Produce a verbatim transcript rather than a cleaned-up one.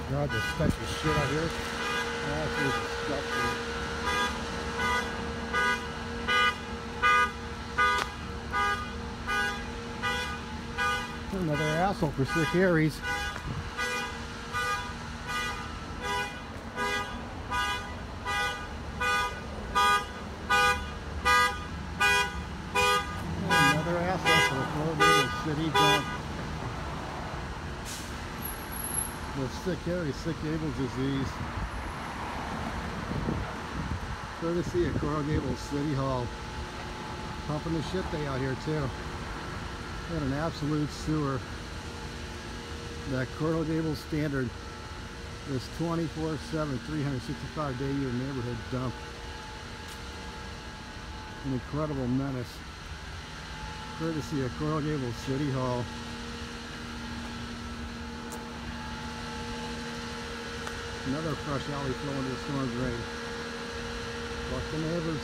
God, the stench of shit out here. Absolutely disgusting. Another asshole for sick Harry's. Another asshole for the Florida City dump. The sickharry, sickgable disease. Courtesy of Coral Gables City Hall. Pumping the shit they out here too. Got an absolute sewer. That Coral Gables standard is twenty-four seven, three hundred sixty-five day year neighborhood dump. An incredible menace. Courtesy of Coral Gables City Hall. Another fresh alley flowing to the storm drain. Fuck the neighbors.